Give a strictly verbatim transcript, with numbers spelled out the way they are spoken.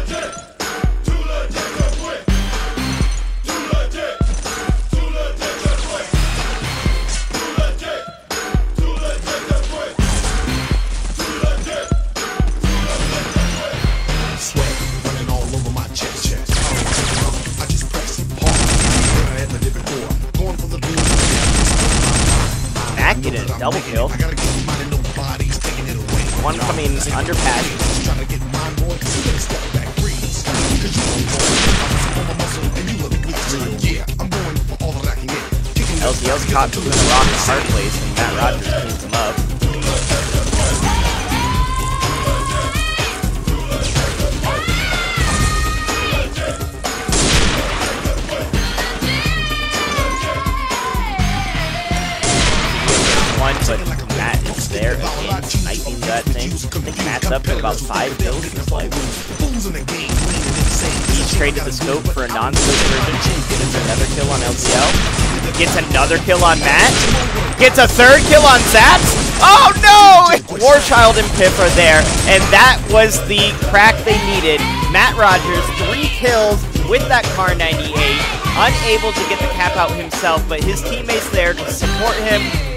Get a double kill. One coming under pass. L T L's caught between a rock and a hard place, and Matt Rogers cleans him up. But Matt is there again, sniping that thing. I think Matt's up to about five kills in his life. He's traded the scope for a non-scope version. Gets another kill on L T L. Gets another kill on Matt. Gets a third kill on Zaps. Oh no! Warchild and Pip are there, and that was the crack they needed. Matt Rogers, three kills with that Kar ninety-eight. Unable to get the cap out himself, but his teammates there to support him.